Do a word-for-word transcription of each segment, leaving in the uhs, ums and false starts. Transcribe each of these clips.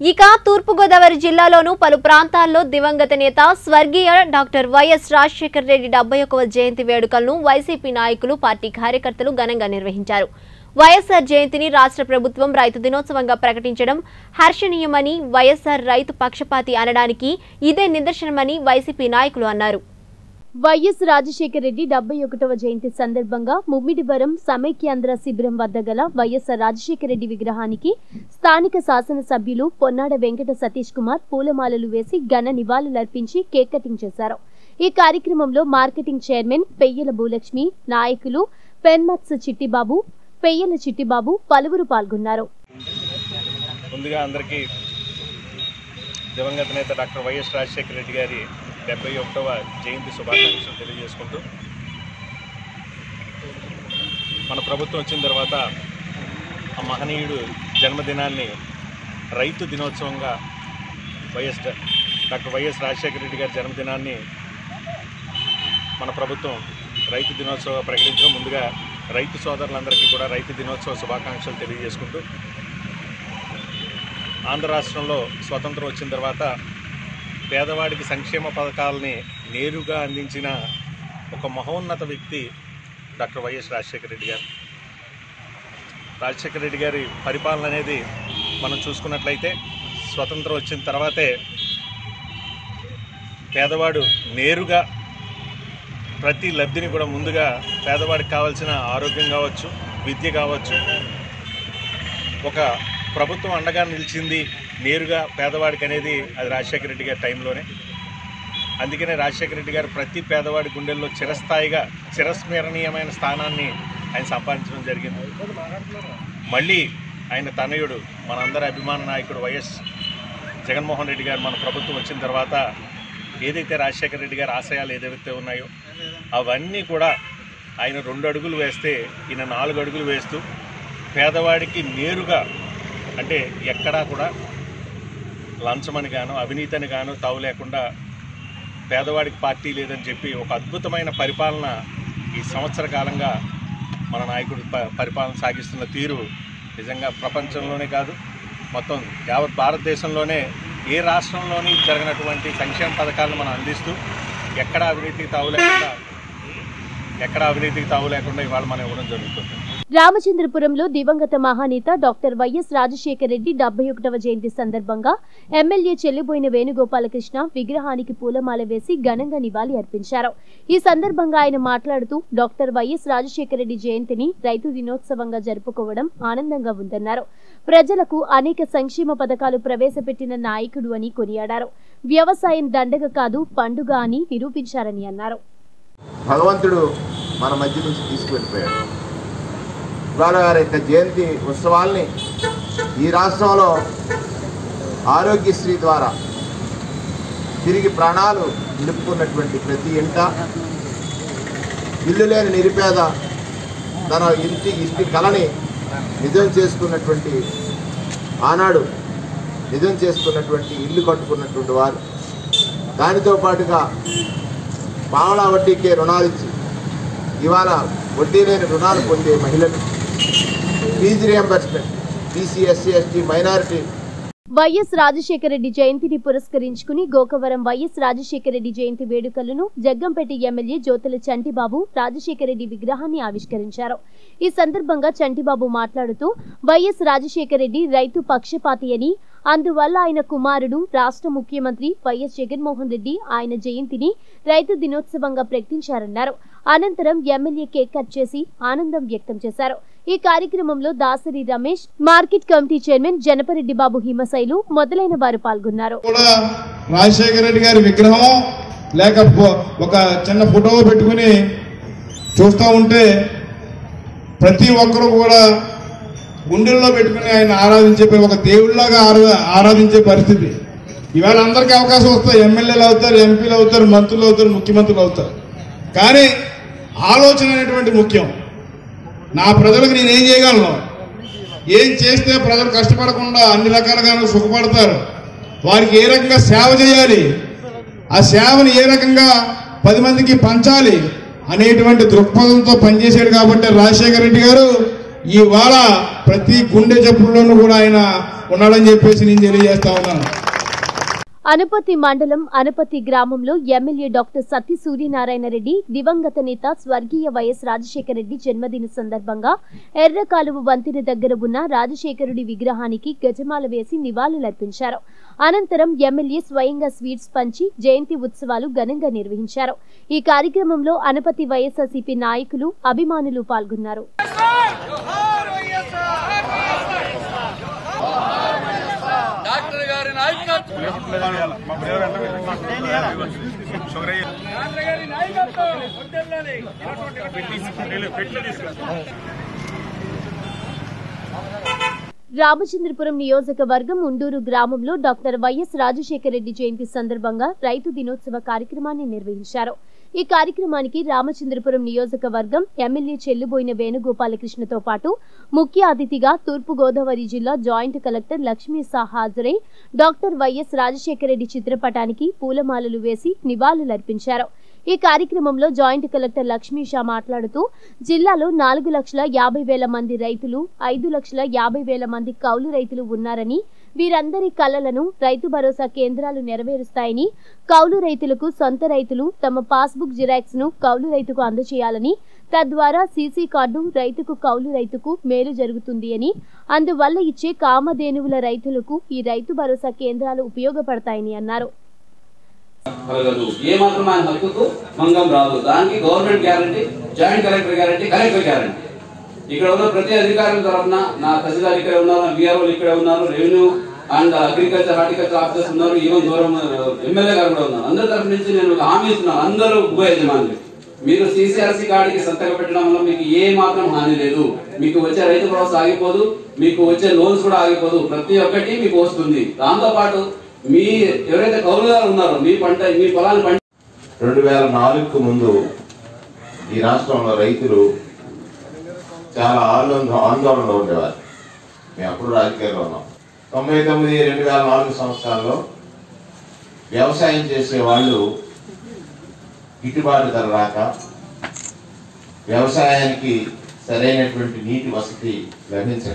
ఇక తూర్పుగోదావరి జిల్లాలోనూ పలు ప్రాంతాల్లో దివంగత నేత స్వర్గీయ డాక్టర్ వైఎస్ రాజశేఖర రెడ్డి డెబ్బై ఒకవ జయంతి వేడుకలను వైసీపీ నాయకులు పార్టీ కార్యకర్తలు ఘనంగా నిర్వహించారు. వైఎస్ఆర్ జయంతిని రాష్ట్ర ప్రభుత్వం రైతు దినోత్సవంగా ప్రకటించడం హర్షణీయమని, వైఎస్ఆర్ రైతు పక్షపాతి అనడానికి ఇదే నిదర్శనమని వైసీపీ నాయకులు అన్నారు. వైఎస్ రాజశేఖర రెడ్డి డెబ్బై ఒకటవ జయంతి సందర్భంగా ముమ్మిడివరం సమైక్యాంధ్ర శిబిరం వద్ద గల వైఎస్ఆర్ రాజశేఖర రెడ్డి విగ్రహానికి స్థానిక శాసనసభ్యులు పొన్నాడ వెంకట సతీష్ కుమార్ పూలమాలలు వేసి ఘన నివాళులర్పించి కేక్ కటింగ్ చేశారు. ఈ కార్యక్రమంలో మార్కెటింగ్ చైర్మన్ పెయ్యల భూలక్ష్మి, నాయకులు పెన్మత్స్ చిట్టిబాబు, పెయ్యల చిట్టిబాబు పలువురు పాల్గొన్నారు. ముందుగా అందరికీ దివంగత నేత డాక్టర్ వైఎస్ రాజశేఖర రెడ్డి గారి డెబ్బై ఒకటవ జయంతి శుభాకాంక్షలు తెలియజేసుకుంటూ, మన ప్రభుత్వం వచ్చిన తర్వాత ఆ మహనీయుడు జన్మదినాన్ని రైతు దినోత్సవంగా వైఎస్ డాక్టర్ వైఎస్ రాజశేఖర రెడ్డి గారి జన్మదినాన్ని మన ప్రభుత్వం రైతు దినోత్సవంగా ప్రకటించడం, ముందుగా రైతు సోదరులందరికీ కూడా రైతు దినోత్సవ శుభాకాంక్షలు తెలియజేసుకుంటూ, ఆంధ్ర రాష్ట్రంలో స్వతంత్రం వచ్చిన తర్వాత పేదవాడికి సంక్షేమ పథకాలని నేరుగా అందించిన ఒక మహోన్నత వ్యక్తి డాక్టర్ వైఎస్ రాజశేఖర రెడ్డి గారు. రాజశేఖర రెడ్డి గారి పరిపాలన అనేది మనం చూసుకున్నట్లయితే స్వతంత్రం వచ్చిన తర్వాతే పేదవాడు నేరుగా ప్రతి లబ్ధిని కూడా ముందుగా పేదవాడికి కావాల్సిన ఆరోగ్యం కావచ్చు, విద్య కావచ్చు, ఒక ప్రభుత్వం అండగా నిలిచింది నేరుగా పేదవాడికి అనేది అది రాజశేఖర రెడ్డి గారి టైంలోనే. అందుకనే రాజశేఖర రెడ్డి గారు ప్రతి పేదవాడి గుండెల్లో చిరస్థాయిగా చిరస్మరణీయమైన స్థానాన్ని ఆయన సంపాదించడం జరిగింది. మళ్ళీ ఆయన తనయుడు మనందరి అభిమాన నాయకుడు వైఎస్ జగన్మోహన్ రెడ్డి గారు మన ప్రభుత్వం వచ్చిన తర్వాత ఏదైతే రాజశేఖర రెడ్డి గారి ఆశయాలు ఏదైతే ఉన్నాయో అవన్నీ కూడా ఆయన రెండు అడుగులు వేస్తే ఈయన నాలుగు అడుగులు వేస్తూ పేదవాడికి నేరుగా, అంటే ఎక్కడా కూడా లంచమని గాను అవినీతిని గాను తావు లేకుండా పేదవాడికి పార్టీ లేదని చెప్పి ఒక అద్భుతమైన పరిపాలన ఈ సంవత్సర కాలంగా మన నాయకుడు పరిపాలన సాగిస్తున్న తీరు నిజంగా ప్రపంచంలోనే కాదు మొత్తం యావత్ భారతదేశంలోనే ఏ రాష్ట్రంలోని జరిగినటువంటి సంక్షేమ పథకాలను మనం అందిస్తూ ఎక్కడ అవినీతికి తావు లేకుండా ఎక్కడ అవినీతికి తావు లేకుండా ఇవాళ మనం ఇవ్వడం జరుగుతుంది. రామచంద్రపురంలో దివంగత మహానేత డాక్టర్ వైఎస్ రాజశేఖర రెడ్డి డెబ్బై ఒకటవ జయంతి సందర్భంగా ఎమ్మెల్యే చెల్లిబోయిన వేణుగోపాలకృష్ణ విగ్రహానికి పూలమాల వేసి ఘనంగా నివాళి అర్పించారు. ఈ సందర్భంగా ఆయన మాట్లాడుతూ డాక్టర్ వైఎస్ రాజశేఖర రెడ్డి జయంతిని రైతు దినోత్సవంగా జరుపుకోవడం ఆనందంగా ఉందన్నారు. ప్రజలకు అనేక సంక్షేమ పథకాలు ప్రవేశపెట్టిన నాయకుడు అని కొనియాడారు. వ్యవసాయం దండగ కాదు పండుగ అని నిరూపించారని అన్నారు. భగవంతుడు మన మధ్య నుంచి తీసుకువెళ్ళిపోయాడు. ఇవాళ గారి యొక్క జయంతి ఉత్సవాల్ని ఈ రాష్ట్రంలో ఆరోగ్యశ్రీ ద్వారా తిరిగి ప్రాణాలు నిలుపుకున్నటువంటి ప్రతి ఇంట ఇల్లు లేని నిరుపేద తన ఇంటి ఇంటి కళని నిజం చేసుకున్నటువంటి ఆనాడు నిజం చేసుకున్నటువంటి ఇల్లు కట్టుకున్నటువంటి వారు, దానితో పాటుగా పావలా వడ్డీకే రుణాలు ఇచ్చి ఇవాళ వడ్డీ లేని రుణాలు పొందే మహిళలు, fee reimbursement, BC, SC, ST, minority. YS Rajasekhara Reddy జయంతిని పురస్కరించుకుని గోకవరం వైఎస్ రాజశేఖర రెడ్డి జయంతి వేడుకలను జగ్గంపేట ఎమ్మెల్యే జ్యోతుల చంటిబాబు రాజశేఖర రెడ్డి విగ్రహాన్ని ఆవిష్కరించారు. ఈ సందర్భంగా చంటిబాబు మాట్లాడుతూ వైఎస్ రాజశేఖర రెడ్డి రైతు పక్షపాతి అని, అందువల్ల ఆయన కుమారుడు రాష్ట్ర ముఖ్యమంత్రి వైఎస్ జగన్మోహన్ రెడ్డి ఆయన జయంతిని రైతు దినోత్సవంగా ప్రకటించారన్నారు. అనంతరం ఎమ్మెల్యే కేక్ కట్ చేసి ఆనందం వ్యక్తం చేశారు. ఈ కార్యక్రమంలో Dasari Ramesh, market committee chairman Janapareddy Babu Himasailu మొదలైన వారు పాల్గొన్నారు. రాజశేఖర రెడ్డి గారి విగ్రహం లేక ఒక చిన్న ఫోటో పెట్టుకుని చూస్తూ ఉంటే ప్రతి ఒక్కరూ కూడా గుండెల్లో పెట్టుకుని ఆయన ఆరాధించే ఒక దేవుళ్లాగా ఆరాధించే పరిస్థితి. ఇవాళ అందరికీ అవకాశం వస్తాయి, ఎమ్మెల్యేలు అవుతారు, ఎంపీలు అవుతారు, మంత్రులు అవుతారు, ముఖ్యమంత్రులు అవుతారు. కానీ ఆలోచన అనేటువంటి ముఖ్యం. నా ప్రజలకు నేనేం చేయగలను, ఏం చేస్తే ప్రజలు కష్టపడకుండా అన్ని రకాలుగా సుఖపడతారు, వారికి ఏ రకంగా సేవ చేయాలి, ఆ సేవను ఏ రకంగా పది మందికి పంచాలి అనేటువంటి దృక్పథంతో పనిచేశాడు. కాబట్టి రాజశేఖర రెడ్డి గారు ఇవాళ ప్రతి గుండె జబ్బుల్లోనూ కూడా ఆయన ఉన్నాడని చెప్పేసి నేను తెలియజేస్తా ఉన్నాను. అనపతి మండలం అనపతి గ్రామంలో ఎమ్మెల్యే డాక్టర్ సత్య సూర్యనారాయణ రెడ్డి దివంగత నేత స్వర్గీయ వైఎస్ రాజశేఖర రెడ్డి జన్మదిన సందర్భంగా ఎర్రకాలువ వంతెన దగ్గర ఉన్న రాజశేఖరుడి విగ్రహానికి గజమాల వేసి నివాళులర్పించారు. అనంతరం ఎమ్మెల్యే స్వయంగా స్వీట్స్ పంచి జయంతి ఉత్సవాలు ఘనంగా నిర్వహించారు. ఈ కార్యక్రమంలో అనపతి వైఎస్ఆర్సీపీ నాయకులు అభిమానులు పాల్గొన్నారు. డాక్టర్ గారి నాయకత్వం రామచంద్రపురం నియోజకవర్గం ఉండూరు గ్రామంలో డాక్టర్ వైఎస్ రాజశేఖర రెడ్డి జయంతి సందర్భంగా రైతు దినోత్సవ కార్యక్రమాన్ని నిర్వహించారు. ఈ కార్యక్రమానికి రామచంద్రపురం నియోజకవర్గం ఎమ్మెల్యే చెల్లుబోయిన వేణుగోపాలకృష్ణతో పాటు ముఖ్య అతిథిగా తూర్పు గోదావరి జిల్లా జాయింట్ కలెక్టర్ లక్ష్మీ సా హాజరై డాక్టర్ వైఎస్ రాజశేఖర రెడ్డి చిత్రపటానికి పూలమాలలు వేసి నివాళులర్పించారు. ఈ కార్యక్రమంలో జాయింట్ కలెక్టర్ లక్ష్మీ షా మాట్లాడుతూ జిల్లాలో నాలుగు లక్షల యాభై వేల మంది రైతులు ఐదు లక్షల యాభై వేల మంది కౌలు రైతులు ఉన్నారని, వీరందరి కలలను రైతు భరోసా కేంద్రాలు నెరవేరుస్తాయని, కౌలు రైతులకు సొంత రైతులు తమ పాస్బుక్ జిరాక్స్ ను కౌలు రైతుకు అందజేయాలని, తద్వారా సీసీ కార్డు రైతుకు కౌలు రైతుకు మేలు జరుగుతుంది అని, అందువల్ల ఇచ్చే కామధేనువుల రైతులకు ఈ రైతు భరోసా కేంద్రాలు ఉపయోగపడతాయని అన్నారు. కలగదు ఏ మాత్రం ఆయన హక్కుకు భంగం రాదు. దానికి government guarantee, joint collector guarantee, collector guarantee. ఇక్కడ ఉన్న ప్రతి అధికారుల తరఫున నా తహసీల్దార్ ఇక్కడ ఉన్నారు, నా బీఆర్ఓలు ఇక్కడ ఉన్నారు, revenue and agriculture horticulture officers ఉన్నారు, ఈవెన్ దూరం ఎమ్మెల్యే గారు కూడా ఉన్నారు. అందరి తరఫు నుంచి నేను హామీ ఇస్తున్నాను, అందరూ భూ యజమానులు మీరు సీసీఆర్సీ కార్డుకి సంతకం పెట్టడం వల్ల మీకు ఏ మాత్రం హాని లేదు. మీకు వచ్చే రైతు భరోసా ఆగిపోదు, మీకు వచ్చే లోన్స్ కూడా ఆగిపోదు, ప్రతి ఒక్కటి మీకు వస్తుంది. దాంతో పాటు మీ ఎవరైతే కౌలుదారులు ఉన్నారో మీ పంట మీ పొలాన్ని పంట రెండు వేల నాలుగుకు ముందు ఈ రాష్ట్రంలో రైతులు చాలా ఆందోళన ఆందోళనలో ఉండేవారు. మేము అప్పుడు రాజకీయాల్లో ఉన్నాం. తొంభై తొమ్మిది రెండు వేల నాలుగు సంవత్సరాల్లో వ్యవసాయం చేసే వాళ్ళు గిట్టుబాటు ధర రాక వ్యవసాయానికి సరైనటువంటి నీటి వసతి లభించక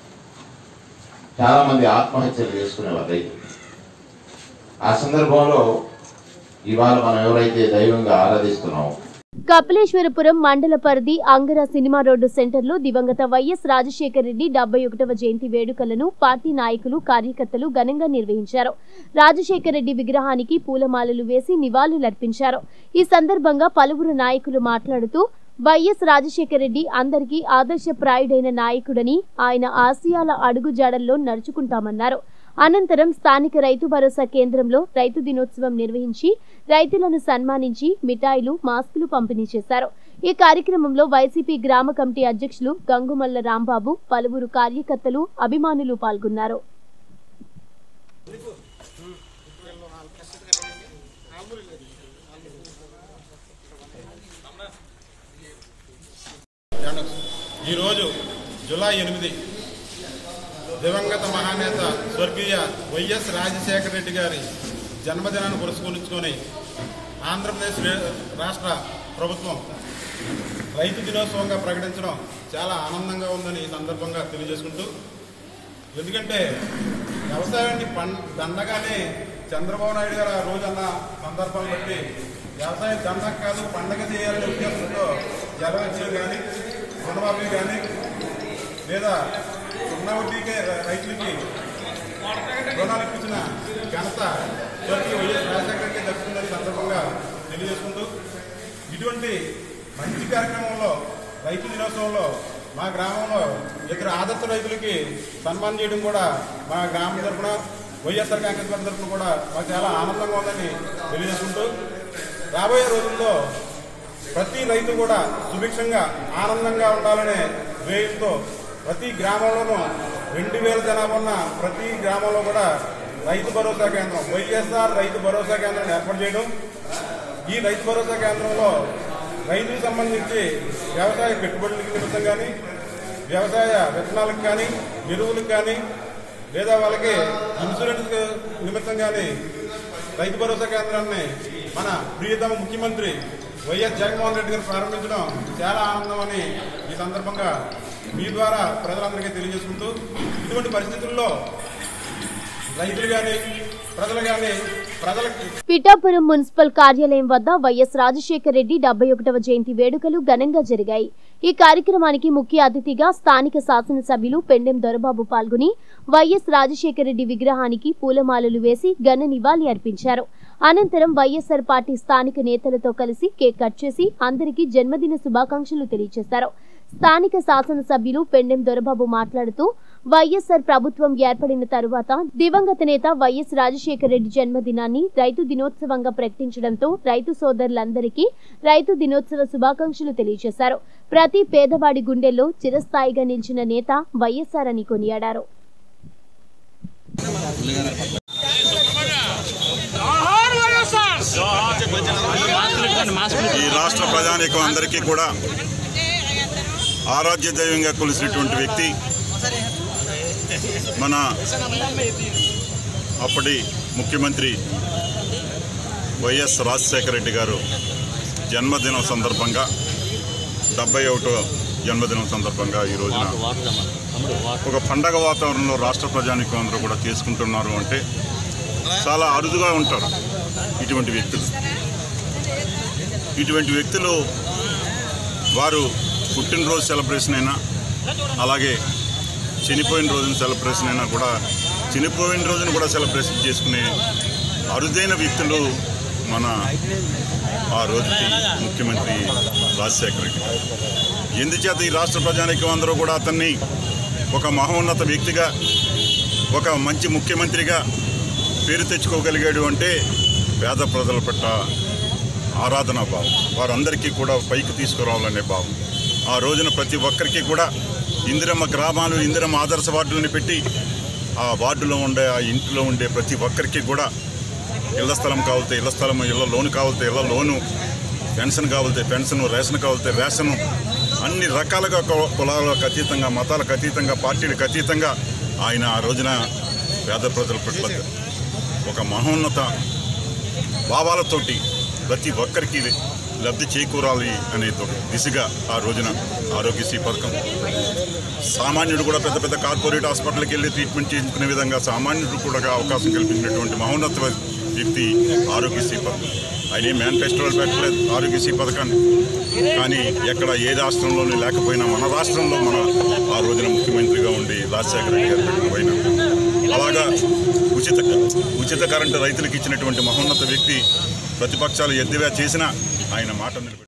చాలా మంది ఆత్మహత్యలు చేసుకునేవారు రైతులు. ఆ సందర్భంలో ఇవాళ మనం ఎవరైతే దైవంగా ఆరాధిస్తున్నామో కపిలేశ్వరపురం మండల పరిధి అంగర సినిమా రోడ్డు సెంటర్లో దివంగత వైఎస్ రాజశేఖర రెడ్డి డెబ్బై ఒకటవ జయంతి వేడుకలను పార్టీ నాయకులు కార్యకర్తలు ఘనంగా నిర్వహించారు. రాజశేఖర రెడ్డి విగ్రహానికి పూలమాలలు వేసి నివాళులర్పించారు. ఈ సందర్భంగా పలువురు నాయకులు మాట్లాడుతూ వైఎస్ రాజశేఖర రెడ్డి అందరికీ ఆదర్శప్రాయుడైన నాయకుడని, ఆయన ఆశయాల అడుగుజాడల్లో నడుచుకుంటామన్నారు. అనంతరం స్థానిక రైతు భరోసా కేంద్రంలో రైతు దినోత్సవం నిర్వహించి రైతులను సన్మానించి మిఠాయిలు, మాస్కులు పంపిణీ చేశారు. ఈ కార్యక్రమంలో వైసీపీ గ్రామ కమిటీ అధ్యక్షులు గంగుమల్ల రాంబాబు, పలువురు కార్యకర్తలు, అభిమానులు పాల్గొన్నారు. ఈరోజు జూలై ఎనిమిది దివంగత మహానేత స్వర్గీయ వైఎస్ రాజశేఖర రెడ్డి గారి జన్మదినాన్ని పురస్కరించుకొని ఆంధ్రప్రదేశ్ రాష్ట్ర ప్రభుత్వం రైతు దినోత్సవంగా ప్రకటించడం చాలా ఆనందంగా ఉందని ఈ సందర్భంగా తెలియజేసుకుంటూ, ఎందుకంటే వ్యవసాయాన్ని పం దండగానే చంద్రబాబు నాయుడు గారు ఆ రోజన్న సందర్భాన్ని బట్టి వ్యవసాయం దండగ కాదు పండగ చేయాలనే ఉద్దేశంతో జలవచ్చలు కానీ రుణమాఫీ కానీ లేదా సున్నా వడ్డీకే రైతులకి రుణాలు ఇప్పించిన ఘనత స్వర్గీయ వైఎస్ రాజశేఖర రెడ్డి దక్కుతుందని సందర్భంగా తెలియజేసుకుంటూ, ఇటువంటి మంచి కార్యక్రమంలో రైతు దినోత్సవంలో మా గ్రామంలో ఇద్దరు ఆదర్శ రైతులకి సన్మానం చేయడం కూడా మా గ్రామం తరఫున వైఎస్ఆర్ కాంగ్రెస్ పార్టీ తరఫున కూడా మాకు చాలా ఆనందంగా ఉందని తెలియజేసుకుంటూ, రాబోయే రోజుల్లో ప్రతి రైతు కూడా సుభిక్షంగా ఆనందంగా ఉండాలనే ధ్యేయంతో ప్రతి గ్రామంలోనూ రెండు వేల జనాభా ఉన్న ప్రతి గ్రామంలో కూడా రైతు భరోసా కేంద్రం, వైఎస్ఆర్ రైతు భరోసా కేంద్రాన్ని ఏర్పాటు చేయడం. ఈ రైతు భరోసా కేంద్రంలో రైతులకు సంబంధించి వ్యవసాయ పెట్టుబడులకి నిమిత్తం కానీ, వ్యవసాయ విత్తనాలకు కానీ, ఎరువులకు కానీ, లేదా వాళ్ళకి ఇన్సూరెన్స్ నిమిత్తం కానీ రైతు భరోసా కేంద్రాన్ని మన ప్రియతమ ముఖ్యమంత్రి వైఎస్ జగన్మోహన్ రెడ్డి గారు ప్రారంభించడం చాలా ఆనందం అని ఈ సందర్భంగా మీ ద్వారా ప్రజలందరికీ తెలియజేసుకుంటూ ఇటువంటి పరిస్థితుల్లో రైతులు కానీ ప్రజలు కానీ ప్రజలకు పిఠాపురం మున్సిపల్ కార్యాలయం వద్ద వైఎస్ రాజశేఖర రెడ్డి డెబ్బై ఒకటవ జయంతి వేడుకలు ఘనంగా జరిగాయి. ఈ కార్యక్రమానికి ముఖ్య అతిథిగా స్థానిక శాసనసభ్యులు పెండెం దొరబాబు పాల్గొని వైఎస్ రాజశేఖర రెడ్డి విగ్రహానికి పూలమాలలు వేసి ఘన నివాళి అర్పించారు. అనంతరం వైఎస్ఆర్ పార్టీ స్థానిక నేతలతో కలిసి కేక్ కట్ చేసి అందరికీ జన్మదిన శుభాకాంక్షలు తెలియజేశారు. స్థానిక శాసనసభ్యులు పెండెం దొరబాబు మాట్లాడుతూ వైఎస్ఆర్ ప్రభుత్వం ఏర్పడిన తరువాత దివంగత నేత వైఎస్ రాజశేఖర రెడ్డి జన్మదినాన్ని రైతు దినోత్సవంగా ప్రకటించడంతో రైతు సోదరులందరికీ రైతు దినోత్సవ శుభాకాంక్షలు తెలియజేశారు. ప్రతి పేదవాడి గుండెల్లో చిరస్థాయిగా నిలిచిన నేత వైఎస్ఆర్ అని కొనియాడారు. ఈ రాష్ట్ర ప్రజానీకం అందరికీ కూడా ఆరాధ్య దైవంగా కొలిసినటువంటి వ్యక్తి మన అప్పటి ముఖ్యమంత్రి వైఎస్ రాజశేఖర రెడ్డి గారు జన్మదినం సందర్భంగా డెబ్బై ఒకటో జన్మదినం సందర్భంగా ఈ రోజున ఒక పండగ వాతావరణంలో రాష్ట్ర ప్రజానీకం అందరూ కూడా చేసుకుంటున్నారు అంటే చాలా అరుదుగా ఉంటారు ఇటువంటి వ్యక్తులు. ఇటువంటి వ్యక్తులు వారు పుట్టినరోజు సెలబ్రేషన్ అయినా అలాగే చనిపోయిన రోజున సెలబ్రేషన్ అయినా కూడా చనిపోయిన రోజున కూడా సెలబ్రేషన్ చేసుకునే అరుదైన వ్యక్తులు మన ఆ రోజుకి ముఖ్యమంత్రి రాజశేఖర రెడ్డి. ఎందుచేత ఈ రాష్ట్ర ప్రజానీకం అందరూ కూడా అతన్ని ఒక మహోన్నత వ్యక్తిగా ఒక మంచి ముఖ్యమంత్రిగా పేరు తెచ్చుకోగలిగాడు అంటే పేద ప్రజల పట్ల ఆరాధనా భావం, వారందరికీ కూడా పైకి తీసుకురావాలనే భావం. ఆ రోజున ప్రతి ఒక్కరికి కూడా ఇందిరమ్మ గ్రామాలు ఇందిరమ్మ ఆదర్శ వార్డులను పెట్టి ఆ వార్డులో ఉండే ఆ ఇంటిలో ఉండే ప్రతి ఒక్కరికి కూడా ఇళ్ల స్థలం కావాలితే ఇళ్ల స్థలం, ఇళ్ల లోను కావాలితే ఇళ్ల లోను, పెన్షన్ కావాలితే పెన్షన్, రేషన్ కావాలితే రేషను, అన్ని రకాలుగా కులాలకు అతీతంగా మతాలకు అతీతంగా పార్టీలకు అతీతంగా ఆయన ఆ రోజున పేద ప్రజల పట్ల ఒక మహోన్నత భావాలతోటి ప్రతి ఒక్కరికి లబ్ధి చేకూరాలి అనే దిశగా ఆ రోజున ఆరోగ్యశ్రీ పథకం, సామాన్యుడు కూడా పెద్ద పెద్ద కార్పొరేట్ హాస్పిటల్కి వెళ్ళి ట్రీట్మెంట్ చేయించుకునే విధంగా సామాన్యుడు కూడా అవకాశం కల్పించినటువంటి మహోన్నత వ్యక్తి ఆరోగ్యశ్రీ పథకం. ఆయన మేనిఫెస్టోలో పెట్టలేదు ఆరోగ్యశ్రీ పథకాన్ని, కానీ ఎక్కడ ఏ రాష్ట్రంలోనూ లేకపోయినా మన రాష్ట్రంలో మన ఆ రోజున ముఖ్యమంత్రిగా ఉండి రాజశేఖర రెడ్డి గారు పెట్టిన పోయినా అలాగా ఉచిత ఉచిత కరెంటు రైతులకు ఇచ్చినటువంటి మహోన్నత వ్యక్తి ప్రతిపక్షాలు ఎద్దేవా చేసినా ఆయన మాట నిలబెట్టారు.